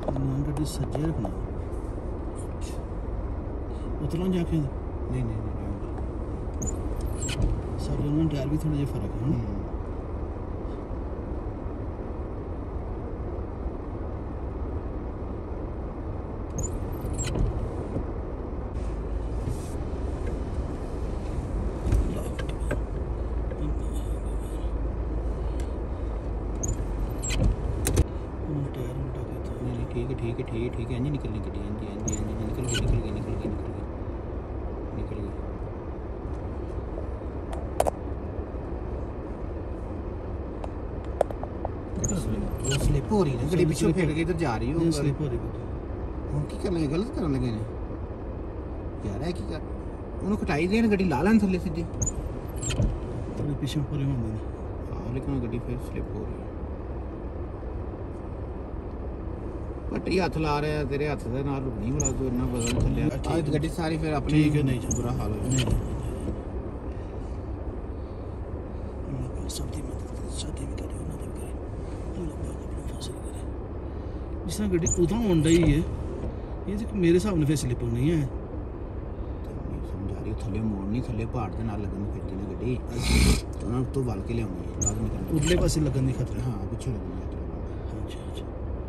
गड्डी सज्जे रखना उतरना जाके नहीं नहीं सारे उन्होंने टायर भी थोड़ा जिहा फर्क है ठीक है निकल गई स्लिप हो रही है गड्डी पीछे फिर के इधर जा रही हो स्लिप हो रही हम की कर लगे गलत करने लगे ने यार है की कर उन्होंने कटाई देन गड्डी ला लेन थल्ले सीधी थोड़े पीछे पूरे होंगे हां लेकिन गड्डी फिर स्लिप हो रही है पट्टी हाथ ला रहा है तेरे हाथ से नाल नहीं मिला तो इतना वजन थल्ले आज गड्डी सारी फिर अपनी ठीक है नहीं बुरा हाल हो नहीं सबकी मदद शादी में करे ना करे अल्लाह पाक अपना फैसला करे जिस तरह गड्डी उतना होंडा ही है ये तो मेरे हिसाब से स्लिप नहीं है समझा रही थल्ले मोड़नी थल्ले पहाड़ के नाल लगन फिरदी ने गड्डी तो ना तो वाल के लियाउनी है लाग निकलनी उरले पासे लगन दी खतरा हां पीछे लगनी है अच्छा अच्छा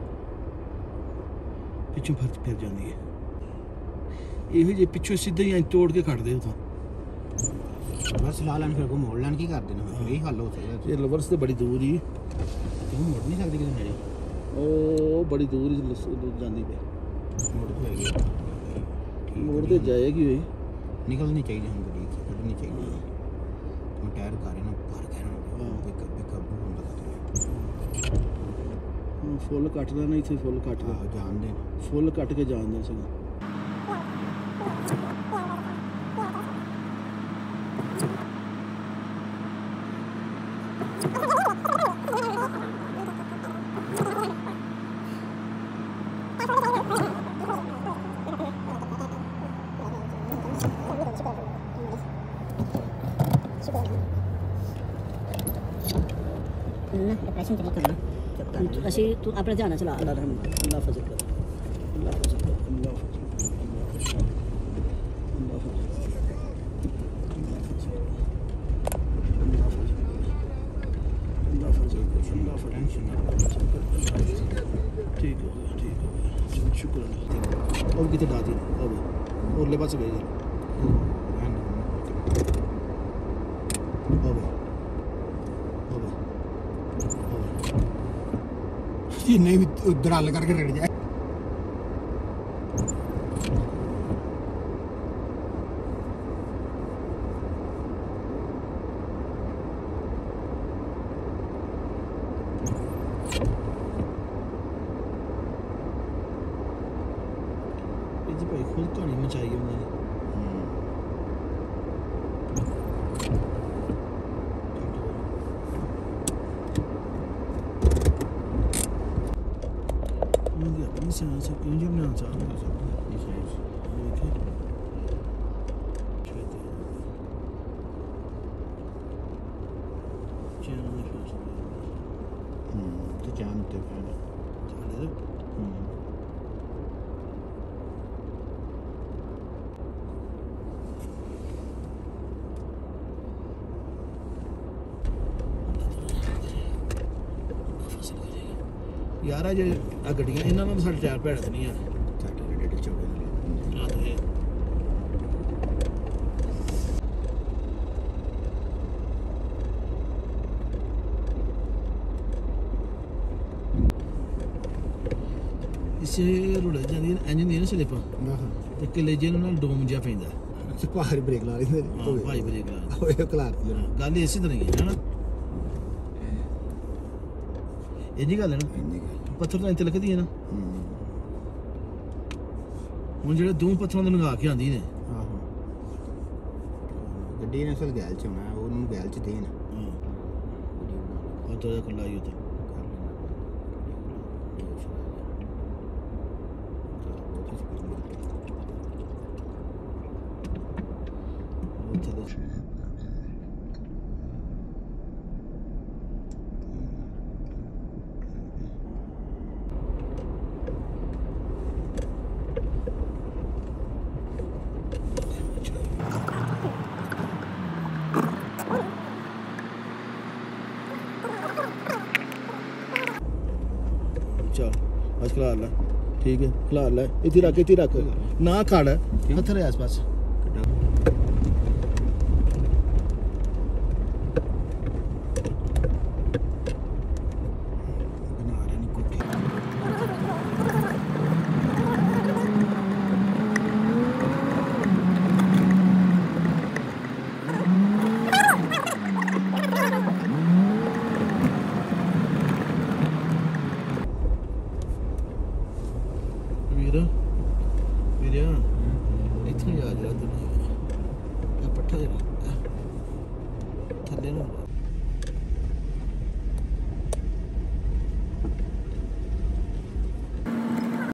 पिछू फिर जाती है ये जे पिछू सीधे ही तोड़ के कट दे उतो बस ला लैन फिर को मोड़ लैन की कर देना फिर यही हल हो सकता ये लवर्स तो बड़ी दूर ही तुम मोड़ नहीं सकती किसी मेरे ओ बड़ी दूर ही जाती पे मोड़ तो है गई मोड़ तो जाएगी भाई निकलनी चाहिए हम गड्डी कटनी चाहिए हम टायर गाड़ी ना भर गए ना पिकअप होंदा खतरा फुल कटदा नहीं थे फुल कट के जान दे फुल कट के जान दे सगों डिप्रेशन तो करना ਅਸੀਂ ਤੂੰ ਆਪਣਾ ਧਿਆਨ ਨਾਲ ਚਲਾ अल्लाह रहम अल्लाह फजल कर अल्लाह फजल कर अल्लाह फजल अल्लाह फजल ठीक हो गया शुक्र और कितने दादी अब और ले पास गए नहीं भी उधर हल करके रेड़ जाए भाई खुद कहानी मचाई उन्होंने से क्यों जी बनाना चाह रहे हैं तो जानते हैं यार जो गड्डियां इन्होंने साढ़े टायर भैड़े नहीं है इसे रुड़ जाती इंजन दी ना स्लिप ते कलेजे नाल डोम जिहा पैंदा भारी ब्रेक ला रही भाई ब्रेक ला गल इस तरह ही है ना इन्नी गल है ना पत्थर तो इंत लगदी है ना हुण जेह्ड़े दो पत्थरों दे लंघा के आंदी ने आहो गड्डी ने असल गैल च होना है ओनू गैल च देन और तो कल्ला ही होता चल बस खिला लै ठीक है खिला लै इतनी रख ना खड़ हत्थ रहे आस पास ਵੀਰਿਆ ਇੱਥੇ ਆ ਜਾ ਤੂੰ ਪੱਠਾ ਜਰਾ ਥੱਲੇ ਨੂੰ